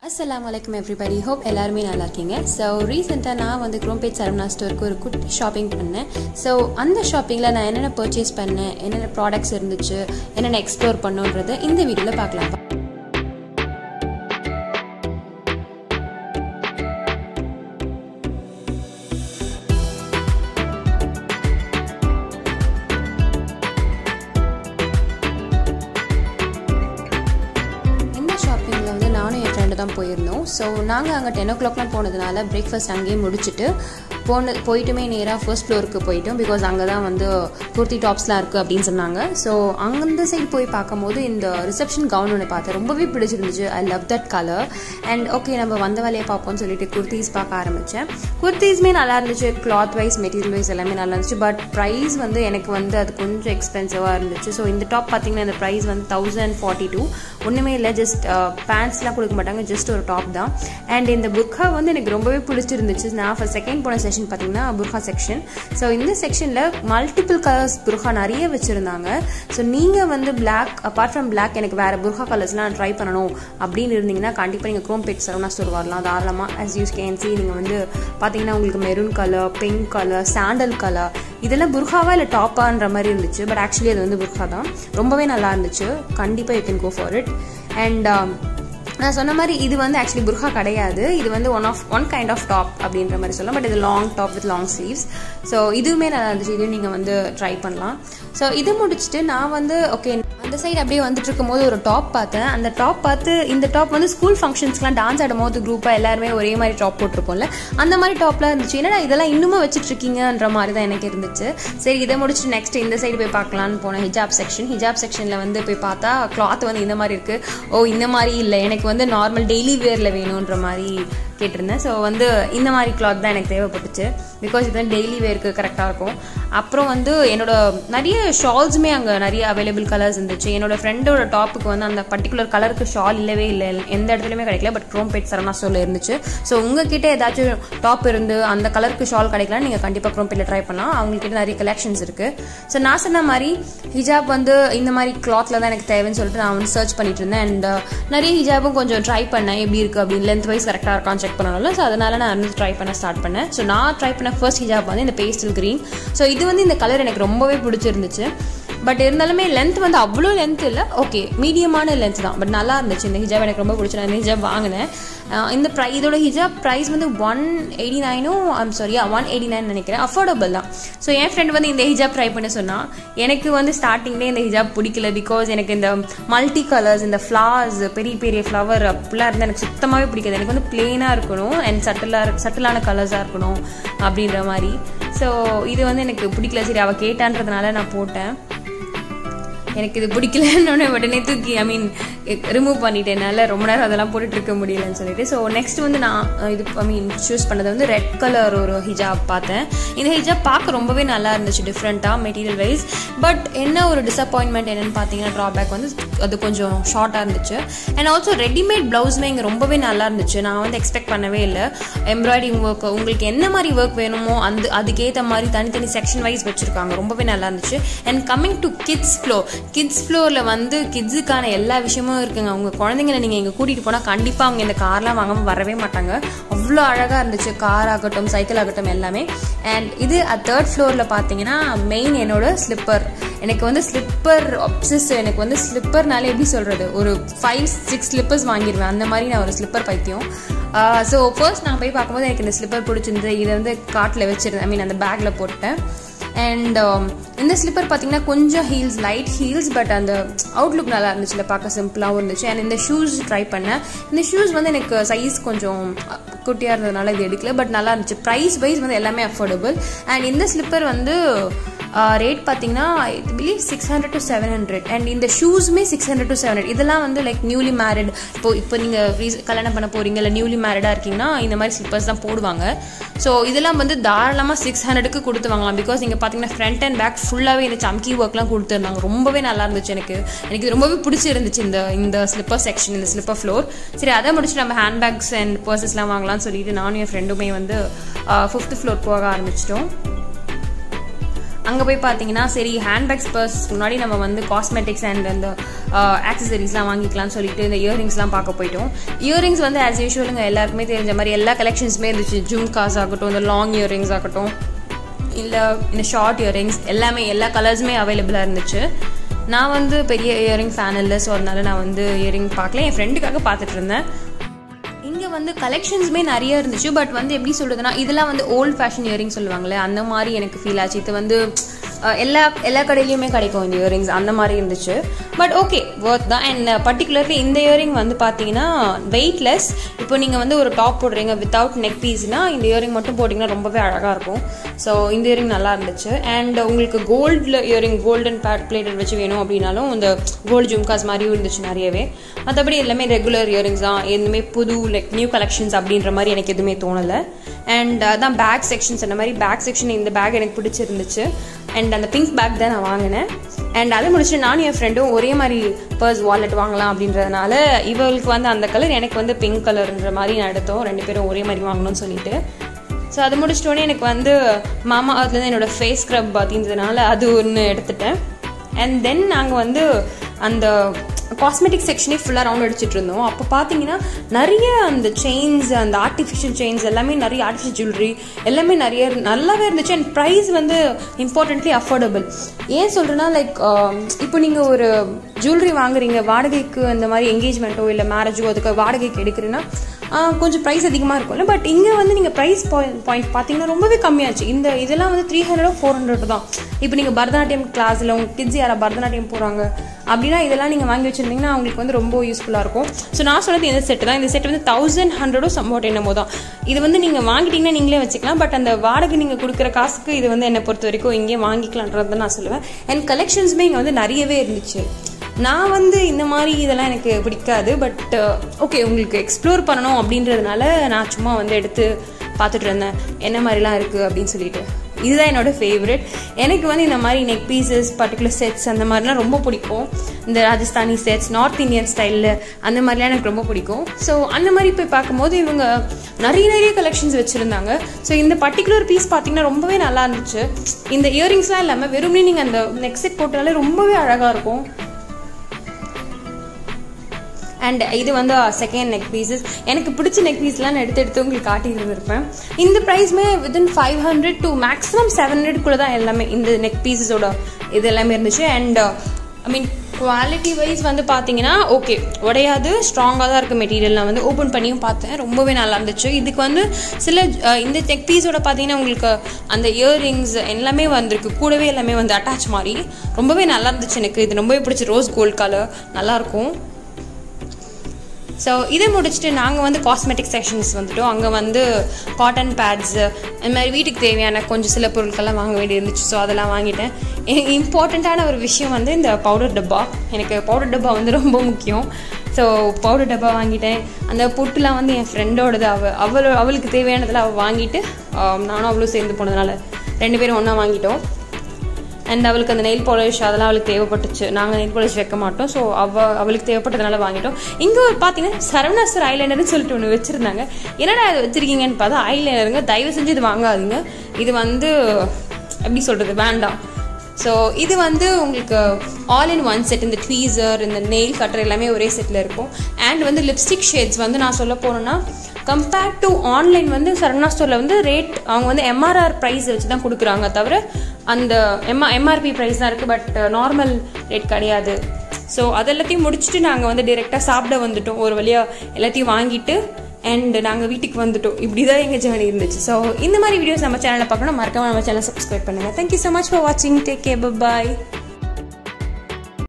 Assalamualaikum everybody. Hope எல்லாருமே நல்லா இருக்கீங்க. So recently நான் வந்து Chromepage Saravana ஸ்டோருக்கு ஒரு குட்டி ஷாப்பிங் பண்ணேன். So அந்த ஷாப்பிங்ல நான் என்னென்ன பர்ச்சேஸ் பண்ணேன், என்னென்ன ப்ராடக்ட்ஸ் இருந்துச்சு, என்னென்ன எக்ஸ்ப்ளோர் பண்ணோன்றதை இந்த வீடியோல பார்க்கலாம். தான் போயிருந்தோம். ஸோ நாங்கள் அங்கே 10 o'clockலாம் போனதுனால பிரேக்ஃபாஸ்ட் அங்கேயே முடிச்சுட்டு போயிட்டுமே நேராக ஃபர்ஸ்ட் ஃப்ளோருக்கு போயிட்டோம். பிகாஸ் அங்கே தான் வந்து குர்த்தி டாப்ஸ்லாம் இருக்குது அப்படின்னு சொன்னாங்க. ஸோ அந்த சைடு போய் பார்க்கும்போது இந்த ரிசப்ஷன் கவுன் ஒன்று பார்த்தேன், ரொம்பவே பிடிச்சிருந்துச்சு. I love that colour. And okay நம்ம வந்த வேலையை பார்ப்போம்னு சொல்லிட்டு குர்த்திஸ் பார்க்க ஆரம்பித்தேன். குர்த்திஸுமே நல்லா இருந்துச்சு, கிளாத் வைஸ் மெட்டீரியல் வைஸ் எல்லாமே நல்லா இருந்துச்சு. பட் ப்ரைஸ் வந்து எனக்கு வந்து அது கொஞ்சம் எக்ஸ்பென்சிவாக இருந்துச்சு. ஸோ இந்த டாப் பார்த்தீங்கன்னா இந்த ப்ரைஸ் வந்து 1042. ஒன்றுமே இல்லை, ஜஸ்ட் பேண்ட்ஸ்லாம் கொடுக்க மாட்டாங்க, ஜஸ்ட் ஒரு டாப் தான். அண்ட் இந்த புர்கா வந்து எனக்கு ரொம்பவே பிடிச்சிருந்துச்சு. நான் ஃபர்ஸ்ட் செகண்ட் போன செக்ஷன் பார்த்தீங்கன்னா புர்கா செக்ஷன். ஸோ இந்த செக்ஷனில் மல்டிபிள் கலர்ஸ் புர்கா நிறைய வச்சுருந்தாங்க. ஸோ நீங்கள் வந்து பிளாக் அப்பார்ட் ஃப்ரம் பிளாக் எனக்கு வேறு புர்கா கலர்ஸ்லாம் ட்ரை பண்ணணும் அப்படின்னு இருந்தீங்கன்னா கண்டிப்பாக நீங்கள் Chromepage Saravana ஸ்டோர் வரலாம் தாராளமாக. as you can see நீங்கள் வந்து பார்த்தீங்கன்னா உங்களுக்கு maroon colour, pink colour, sandal colour, இதெல்லாம் புர்காவா இல்லை டாப்பான்ற மாதிரி இருந்துச்சு. பட் ஆக்சுவலி அது வந்து புர்கா தான். ரொம்பவே நல்லா இருந்துச்சு. கண்டிப்பாக you can go for it. And நான் சொன்ன மாதிரி இது வந்து ஆக்சுவலி புர்கா கிடையாது, இது வந்து ஒன் கைண்ட் ஆஃப் டாப் அப்படின்ற மாதிரி சொல்லலாம். பட் இது long top with long sleeves. So இதுவுமே நல்லா இருந்துச்சு, இதுவும் நீங்கள் வந்து ட்ரை பண்ணலாம். ஸோ இது முடிச்சுட்டு நான் வந்து ஓகே அந்த சைடு அப்படியே வந்துட்டு இருக்கும்போது ஒரு டாப் பார்த்தேன். அந்த டாப் பார்த்து இந்த டாப் வந்து ஸ்கூல் ஃபங்க்ஷன்ஸ்க்குலாம் டான்ஸ் ஆடும் போது குரூப்பாக எல்லாருமே ஒரே மாதிரி டாப் போட்டிருப்போம்ல, அந்த மாதிரி டாப்லாம் இருந்துச்சு. என்னடா இதெல்லாம் இன்னுமே வச்சுட்டு இருக்கீங்கன்ற மாதிரி தான் எனக்கு இருந்துச்சு. சரி இதை முடிச்சுட்டு நெக்ஸ்ட் இந்த சைடு போய் பார்க்கலான்னு போனேன். ஹிஜாப் செக்ஷனில் வந்து போய் பார்த்தா கிளாத் வந்து இந்த மாதிரி இருக்குது. ஓ இந்த மாதிரி இல்லை, எனக்கு வந்து நார்மல் டெய்லி வேரில் வேணுன்ற மாதிரி கேட்டிருந்தேன். ஸோ வந்து இந்த மாதிரி கிளாத் தான் எனக்கு தேவைப்பட்டுச்சு. பிகாஸ் இது வந்து டெய்லி வேருக்கு கரெக்டாக இருக்கும். அப்புறம் வந்து என்னோட நிறைய ஷால்ஸுமே அங்கே நிறைய அவைலபிள் கலர்ஸ் இருந்துச்சு. என்னோட ஃப்ரெண்டோட டாப்புக்கு வந்து அந்த பர்டிகுலர் கலருக்கு ஷால் இல்லவே இல்லை, எந்த இடத்துலையுமே கிடைக்கல. பட் Chromepage Saravana ஸ்டோரில் இருந்துச்சு. ஸோ உங்ககிட்ட ஏதாச்சும் டாப் இருந்து அந்த கலருக்கு ஷால் கிடைக்கலாம், நீங்கள் கண்டிப்பாக Chromepageல ட்ரை பண்ணலாம். அவங்ககிட்ட நிறைய கலெக்ஷன்ஸ் இருக்குது. ஸோ நான் சொன்ன மாதிரி ஹிஜாப் வந்து இந்த மாதிரி கிளாத்தில் தான் எனக்கு தேவைன்னு சொல்லிட்டு நான் வந்து சர்ச் பண்ணிட்டு இருந்தேன். அண்ட் நிறைய ஹிஜாபும் கொஞ்சம் ட்ரை பண்ணேன், எப்படி இருக்குது அப்படின்னு லென்த் வைஸ் கரெக்டாக இருக்கான்னு செக் பண்ணணும். ஸோ அதனால நான் வந்து ட்ரை பண்ண ஸ்டார்ட் பண்ணேன். ஸோ நான் ட்ரை பண்ண ஃபர்ஸ்ட் ஹிஜாப் வந்து இந்த பேஸ்டல் கிரீன். ஸோ இது வந்து இந்த கலர் எனக்கு ரொம்பவே பிடிச்சிருந்துச்சு. பட் இருந்தாலுமே லென்த் வந்து அவ்வளோ லென்த் இல்லை, ஓகே மீடியமான லென்த் தான். பட் நல்லா இருந்துச்சு இந்த ஹிஜாப், எனக்கு ரொம்ப பிடிச்சி. நான் இந்த ஹிஜாப் வாங்கினேன். இந்த இதோட ஹிஜாப் ப்ரைஸ் வந்து 189 நினைக்கிறேன். அஃபோர்டபுள் தான். ஸோ என் ஃப்ரெண்ட் வந்து இந்த ஹிஜாப் ட்ரை பண்ண சொன்னால் எனக்கு வந்து ஸ்டார்டிங்லேயே இந்த ஹிஜாப் பிடிக்கல. பிகாஸ் எனக்கு இந்த மல்டி கலர்ஸ், இந்த ஃப்ளார்ஸ், பெரிய பெரிய ஃப்ளவர் அப்படிலாம் இருந்தால் எனக்கு சுத்தமாகவே பிடிக்காது. எனக்கு வந்து பிளெயினாக இருக்கணும் அண்ட் சட்டிலான கலர்ஸாக இருக்கணும் அப்படின்ற மாதிரி. ஸோ இது வந்து எனக்கு பிடிக்கல. சரி அவள் கேட்டான்றதுனால நான் போட்டேன். எனக்கு இது பிடிக்கலன்னு உடனே தூக்கி ரிமூவ் பண்ணிட்டேன். என்னால் ரொம்ப நேரம் அதெல்லாம் போட்டுட்டு இருக்க முடியலன்னு சொல்லிட்டு. ஸோ நெக்ஸ்ட் வந்து நான் இது சூஸ் பண்ணது வந்து ரெட் கலர் ஒரு ஹிஜாப் பார்த்தேன். இந்த ஹிஜாப் பார்க்க ரொம்பவே நல்லா இருந்துச்சு, டிஃப்ரெண்ட்டாக மெட்டீரியல் வைஸ். பட் என்ன ஒரு டிசப்பாயின்மெண்ட் என்னென்னு பார்த்தீங்கன்னா ட்ராபேக் வந்து அது கொஞ்சம் ஷார்ட்டாக இருந்துச்சு. அண்ட் ஆல்சோ ரெடிமேட் ப்ளவுஸுமே இங்கே ரொம்பவே நல்லா இருந்துச்சு. நான் வந்து எக்ஸ்பெக்ட் பண்ணவே இல்லை. எம்ப்ராய்டிங் ஒர்க் உங்களுக்கு என்ன மாதிரி ஒர்க் வேணுமோ அதுக்கேற்ற மாதிரி தனித்தனி செக்ஷன் வைஸ் வச்சுருக்காங்க, ரொம்பவே நல்லா இருந்துச்சு. அண்ட் கம்மிங் டு கிட்ஸ் ஃப்ளோரில் வந்து கிட்ஸுக்கான எல்லா விஷயமும் இருக்குங்க. அவங்க குழந்தைங்களை நீங்கள் இங்கே கூட்டிகிட்டு போனால் கண்டிப்பாக அவங்க இந்த கார்லாம் வாங்காமல் வரவே மாட்டாங்க. அவ்வளோ அழகாக இருந்துச்சு, கார் ஆகட்டும் சைக்கிள் ஆகட்டும் எல்லாமே. அண்ட் இது 3rd ஃப்ளோரில் பார்த்தீங்கன்னா மெயின் என்னோட ஸ்லிப்பர். எனக்கு வந்து ஸ்லிப்பர் அப்சஸ். எனக்கு வந்து ஸ்லிப்பர்னாலே எப்படி சொல்கிறது, ஒரு 5-6 ஸ்லிப்பர்ஸ் வாங்கிடுவேன். அந்த மாதிரி நான் ஒரு ஸ்லிப்பர் பைத்தியம். ஸோ ஃபர்ஸ்ட் நான் போய் பார்க்கும்போது எனக்கு இந்த ஸ்லிப்பர் பிடிச்சிருந்து இதை வந்து காட்டில் வச்சுருந்தேன், அந்த பேக்கில் போட்டேன். அண்ட் இந்த ஸ்லிப்பர் பார்த்தீங்கன்னா கொஞ்சம் ஹீல்ஸ், லைட் ஹீல்ஸ், பட் அந்த அவுட்லுக் நல்லா இருந்துச்சு, பார்க்க சிம்பிளாகவும் இருந்துச்சு. அண்ட் இந்த ஷூஸ் ட்ரை பண்ணேன். இந்த ஷூஸ் வந்து எனக்கு சைஸ் கொஞ்சம் குட்டியாக இருந்ததுனால இது எடுக்கல. பட் நல்லா இருந்துச்சு. ப்ரைஸ் வைஸ் வந்து எல்லாமே அஃபோர்டபுள். அண்ட் இந்த ஸ்லிப்பர் வந்து ரேட் பார்த்தீங்கன்னா ஐ பிலீவ் 600 to 700. அண்ட் இந்த ஷூஸுமே 600 to 700. இதெல்லாம் வந்து லைக் நியூலி மேரிட், இப்போ நீங்கள் கல்யாணம் பண்ண போகிறீங்க இல்லை நியூலி மேரிடாக இருக்கீங்கன்னா இந்த மாதிரி ஸ்லிப்பர்ஸ் தான் போடுவாங்க. ஸோ இதெல்லாம் வந்து தாராளமாக 600க்கு கொடுத்து வாங்கலாம். பிகாஸ் நீங்கள் பார்த்தீங்கன்னா ஃப்ரண்ட் அண்ட் பேக் ஃபுல்லாகவே இந்த சம்கி ஒர்க்லாம் கொடுத்துருந்தாங்க. ரொம்பவே நல்லா இருந்துச்சு. எனக்கு இது ரொம்பவே பிடிச்சிருந்துச்சு இந்த ஸ்லிப்பர் செக்ஷன், இந்த ஸ்லிப்பர் ஃப்ளோர். சரி அதை முடிச்சுட்டு நம்ம ஹேண்ட் பேக்ஸ் அண்ட் பர்சஸ்லாம் வாங்கலாம்னு சொல்லிட்டு நானும் என் ஃப்ரெண்டுமே வந்து 5th ஃப்ளோர் போக ஆரம்பிச்சிட்டோம். அங்கே போய் பார்த்தீங்கன்னா சரி ஹேண்ட்பேக்ஸ் பர்ஸ் முன்னாடி நம்ம வந்து காஸ்மெட்டிக்ஸ் அண்ட் அந்த ஆக்சசரிஸ்லாம் வாங்கிக்கலாம்னு சொல்லிட்டு இந்த இயரிங்ஸ்லாம் பார்க்க போயிட்டோம். இயரிங்ஸ் வந்து ஆஸ் யூஷுவலுங்க எல்லாருக்குமே தெரிஞ்ச மாதிரி எல்லா கலெக்ஷன்ஸுமே இருந்துச்சு. ஜும்காஸ் ஆகட்டும், இந்த லாங் இயரிங்ஸ் ஆகட்டும், இல்லை இந்த ஷார்ட் இயரிங்ஸ் எல்லாமே எல்லா கலர்ஸுமே அவைலபிளாக இருந்துச்சு. நான் வந்து பெரிய இயரிங் ஃபேன் இல்லை, ஸோ அதனால நான் வந்து இயரிங் பார்க்கல, என் ஃப்ரெண்டுக்காக பார்த்துட்டு இருந்தேன். இங்கே வந்து கலெக்ஷன்ஸுமே நிறைய இருந்துச்சு. பட் வந்து எப்படி சொல்கிறதுனா இதெல்லாம் வந்து ஓல்ட் ஃபேஷன் இயரிங் சொல்லுவாங்களே அந்த மாதிரி எனக்கு ஃபீல் ஆச்சு. இது வந்து எல்லா கடையிலையுமே கிடைக்கும் இந்த இயரிங்ஸ், அந்த மாதிரி இருந்துச்சு. பட் ஓகே, ஒர்த் தான். அண்ட் பர்டிகுலர்லி இந்த இயரிங் வந்து பார்த்தீங்கன்னா வெயிட்லெஸ். இப்போ நீங்கள் வந்து ஒரு டாப் போடுறீங்க வித்தவுட் நெக் பீஸ்னா இந்த இயரிங் மட்டும் போட்டிங்கன்னா ரொம்பவே அழகாக இருக்கும். ஸோ இந்த இயரிங் நல்லா இருந்துச்சு. அண்ட் உங்களுக்கு கோல்டில் இயரிங் கோல்டன் பிளேட்டட் வச்சு வேணும் அப்படின்னாலும் இந்த கோல்டு ஜும்காஸ் மாதிரியும் இருந்துச்சு நிறையவே. மற்றபடி எல்லாமே ரெகுலர் இயரிங்ஸ் தான், எதுவுமே புது லைக் நியூ கலெக்ஷன்ஸ் அப்படின்ற மாதிரி எனக்கு எதுவுமே தோணலை. அண்ட் அதான் பேக் செக்ஷன்ஸ், அந்த மாதிரி பேக் செக்ஷன் இந்த பேக் எனக்கு பிடிச்சிருந்துச்சு. அண்ட் அந்த பிங்க் பேக் தான் நான் வாங்கினேன். அண்ட் அதை முடிச்சுட்டு நானும் என் ஃப்ரெண்டும் ஒரே மாதிரி பர்ஸ் வாலெட் வாங்கலாம் அப்படின்றதுனால இவளுக்கு வந்து அந்த கலர், எனக்கு வந்து பிங்க் கலர்ன்ற மாதிரி நான் எடுத்தோம். 2 பேரும் ஒரே மாதிரி வாங்கணும்னு சொல்லிட்டு. ஸோ அது முடிச்சிட்டோன்னே எனக்கு வந்து மாமா அதுலேருந்து என்னோடய ஃபேஸ் ஸ்க்ரப் பார்த்தீங்கன்றதுனால அது ஒன்று எடுத்துட்டேன். அண்ட் தென் நாங்கள் வந்து அந்த காஸ்மெட்டிக் செக்ஷனே ஃபுல்லாக ரவுண்ட் அடிச்சுட்டு இருந்தோம். அப்போ பார்த்தீங்கன்னா நிறைய அந்த செயின்ஸ், அந்த ஆர்டிஃபிஷியல் செயின்ஸ் எல்லாமே, நிறைய ஆர்டிஃபிஷியல் ஜுவல்லரி எல்லாமே நிறைய நல்லாவே இருந்துச்சு. அண்ட் ப்ரைஸ் வந்து இம்பார்ட்டன்ட்லி அஃபோர்டபுள். ஏன் சொல்கிறேன்னா லைக் இப்போ நீங்கள் ஒரு ஜுவல்லரி வாங்குறீங்க வாடகைக்கு, அந்த மாதிரி என்கேஜ்மெண்ட்டோ இல்லை மேரேஜோ அதுக்கு வாடகைக்கு எடுக்கிறீங்கன்னா கொஞ்சம் ப்ரைஸ் அதிகமாக இருக்கும்ல. பட் இங்கே வந்து நீங்கள் ப்ரைஸ் பாயிண்ட் பார்த்தீங்கன்னா ரொம்பவே கம்மியாச்சு. இதெல்லாம் வந்து 300-400 தான். இப்போ நீங்கள் பரதநாட்டியம் கிளாஸில் உங்கள் கிட்ஸ் யாராவது பரதநாட்டியம் போகிறாங்க அப்படின்னா இதெல்லாம் நீங்கள் வாங்கி வச்சுருந்தீங்கன்னா அவங்களுக்கு வந்து ரொம்ப யூஸ்ஃபுல்லாக இருக்கும். ஸோ நான் சொன்னது இந்த செட்டு தான். இந்த செட்டு வந்து 1100 சம்பாட் என்னமோ தான். இது வந்து நீங்கள் வாங்கிட்டீங்கன்னா நீங்களே வச்சுக்கலாம். பட் அந்த வாடகை நீங்கள் கொடுக்குற காசுக்கு இது வந்து என்னை பொறுத்த வரைக்கும் இங்கே வாங்கிக்கலான்றதை நான் சொல்லுவேன். அண்ட் கலெக்ஷன்ஸுமே இங்கே வந்து நிறையவே இருந்துச்சு. நான் வந்து இந்த மாதிரி இதெல்லாம் எனக்கு பிடிக்காது. பட் ஓகே, உங்களுக்கு எக்ஸ்ப்ளோர் பண்ணணும் அப்படின்றதுனால நான் சும்மா வந்து எடுத்து பார்த்துட்டு இருந்தேன் என்ன மாதிரிலாம் இருக்குது அப்படின்னு சொல்லிட்டு. இதுதான் என்னோட ஃபேவரட். எனக்கு வந்து இந்த மாதிரி நெக் பீசஸ், பர்டிகுலர் செட்ஸ் அந்த மாதிரிலாம் ரொம்ப பிடிக்கும். இந்த ராஜஸ்தானி செட்ஸ், நார்த் இந்தியன் ஸ்டைலில் அந்த மாதிரிலாம் எனக்கு ரொம்ப பிடிக்கும். ஸோ அந்த மாதிரி போய் பார்க்கும்போது இவங்க நிறைய கலெக்ஷன்ஸ் வச்சுருந்தாங்க. ஸோ இந்த பர்டிகுலர் பீஸ் பார்த்தீங்கன்னா ரொம்பவே நல்லா இருந்துச்சு. இந்த இயரிங்ஸ்லாம் இல்லாமல் வெறுமனே நீங்கள் அந்த நெக் செட் போட்டாலே ரொம்பவே அழகாக இருக்கும். அண்ட் இது வந்து செகண்ட் நெக் பீசஸ். எனக்கு பிடிச்ச நெக் பீஸ்லாம் நான் எடுத்து உங்களுக்கு காட்டியிருந்திருப்பேன். இந்த ப்ரைஸ்மே வித்தின் 500 to மேக்ஸிமம் 700 தான் எல்லாமே இந்த நெக் பீசஸோட இது எல்லாமே இருந்துச்சு. And I mean quality wise வந்து பார்த்தீங்கன்னா ஓகே, உடையாது, ஸ்ட்ராங்காக தான் இருக்குது மெட்டீரியல். நான் வந்து ஓப்பன் பண்ணியும் பார்த்தேன், ரொம்பவே நல்லா இருந்துச்சு. இதுக்கு வந்து சில இந்த நெக் பீஸோட பார்த்தீங்கன்னா உங்களுக்கு அந்த இயரிங்ஸ் எல்லாமே வந்திருக்கு, கூடவே எல்லாமே வந்து அட்டாச் மாதிரி ரொம்பவே நல்லா இருந்துச்சு. எனக்கு இது ரொம்பவே பிடிச்சி, ரோஸ் கோல்ட் கலர் நல்லாயிருக்கும். ஸோ இதை முடிச்சுட்டு நாங்கள் வந்து காஸ்மெட்டிக் செக்ஷன்ஸ் வந்துட்டோம். அங்கே வந்து காட்டன் பேட்ஸு இந்த மாதிரி வீட்டுக்கு தேவையான கொஞ்சம் சில பொருட்கள்லாம் வாங்க வேண்டி இருந்துச்சு. ஸோ அதெல்லாம் வாங்கிட்டேன். எனக்கு இம்பார்ட்டண்ட்டான ஒரு விஷயம் வந்து இந்த பவுடர் டப்பா. எனக்கு பவுடர் டப்பா வந்து ரொம்ப முக்கியம். ஸோ பவுடர் டப்பா வாங்கிட்டேன். அந்த பொட்டுலாம் வந்து என் ஃப்ரெண்டோடது, அவளுக்கு தேவையானதில் அவள் வாங்கிட்டு நானும் அவளும் சேர்ந்து போனதுனால 2 பேரும் ஒன்றா வாங்கிட்டோம். அண்ட் அவளுக்கு அந்த நெயில் பாலிஷ் அதெல்லாம் அவளுக்கு தேவைப்பட்டுச்சு. நாங்கள் நெயில் பாலிஷ் வைக்க மாட்டோம். ஸோ அவளுக்கு தேவைப்பட்டதுனால வாங்கிட்டோம். இங்கே பார்த்தீங்கன்னா சரவணா ஸ்டோர் ஐலைனர்னு சொல்லிட்டு ஒன்று வச்சுருந்தாங்க. என்னடா அது வச்சுருக்கீங்கன்னு பார்த்தா ஐலைனருங்க. தயவு செஞ்சு இது வாங்காதீங்க. இது வந்து எப்படி சொல்கிறது, வேண்டாம். ஸோ இது வந்து உங்களுக்கு ஆல் இன் ஒன் செட். இந்த ட்வீசர், இந்த நெயில் கட்டர் எல்லாமே ஒரே செட்டில் இருக்கும். அண்ட் வந்து லிப்ஸ்டிக் ஷேட்ஸ் வந்து நான் சொல்ல போனோன்னா கம்பேர்ட் டு ஆன்லைன் வந்து சரவணா ஸ்டோரில் வந்து ரேட் அவங்க வந்து MRR ப்ரைஸ் வச்சு தான் கொடுக்குறாங்க, தவிர அந்த MRP ப்ரைஸ் தான் இருக்குது. பட் நார்மல் ரேட் கிடையாது. ஸோ அதெல்லாத்தையும் முடிச்சுட்டு நாங்கள் வந்து டிரெக்டாக சாப்பிட வந்துட்டோம். ஒரு வழியாக எல்லாத்தையும் வாங்கிட்டு அண்ட் நாங்கள் வீட்டுக்கு வந்துட்டோம். இப்படி தான் எங்கள் ஜேர்னி இருந்துச்சு. ஸோ இந்த மாதிரி வீடியோஸ் நம்ம சேனலில் பார்க்கணும், மறக்காம நம்ம சேனலை சப்ஸ்கிரைப் பண்ணுங்கள். தேங்க்யூ ஸோ மச் ஃபார் வாட்சிங். Take care, by.